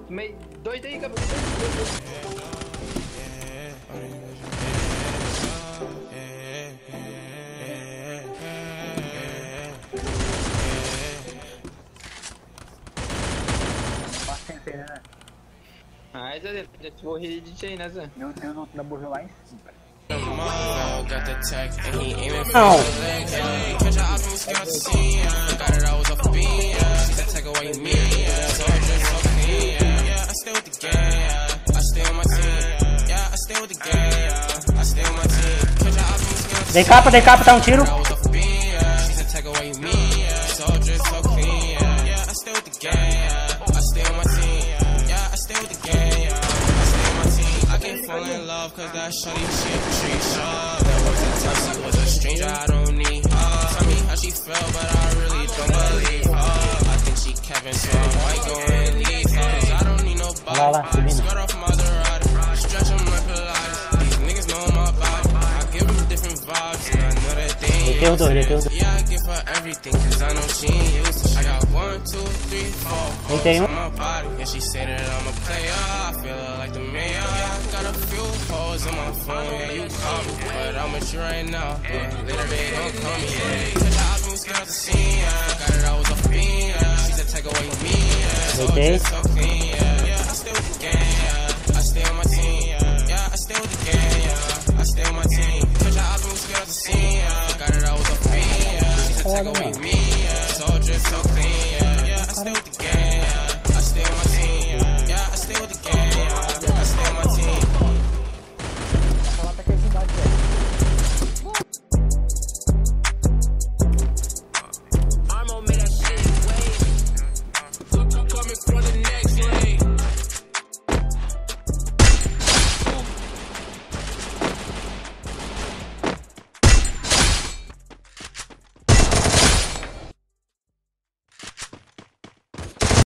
Meio doido aí, Gabriel. Ah, Zé, já te vou rir de aí, né, Zé? Eu não da burro lá em cima. Não. Dei capa, tá um tiro. Fall in love cause that shawty shit treat sharp. That wasn't toxic, was a stranger I don't need. Tell me how she felt, but I really don't believe her. I think she Kevin, so I might go and leave her. Cause I don't need nobody. Skirt off Maserati, stretch them like Pilates. These niggas know my body. I give them different vibes, and I know that they ain't used to it. Yeah, I give her everything cause I know she ain't used to it. I got 1, 2, 3, 4 hoes on my body. And she say that I'm a player, I feel her like the mayor. Got a few hoes on my phone, yeah, you call me, but I'm with you right now. Later they gon' call me, yeah. Cause I was scared to see, yeah. Got it, I was a fiend, yeah. She's a take away me, yeah. So just so clean, yeah. Yeah, I stay with the gang, yeah. I stay on my team, yeah. Yeah, I stay with the gang, yeah. I stay on my team. Cause I was scared to see, yeah. Got it, I was a fiend, yeah. She's a take away me, yeah. So just so clean, yeah. Yeah, I stay with the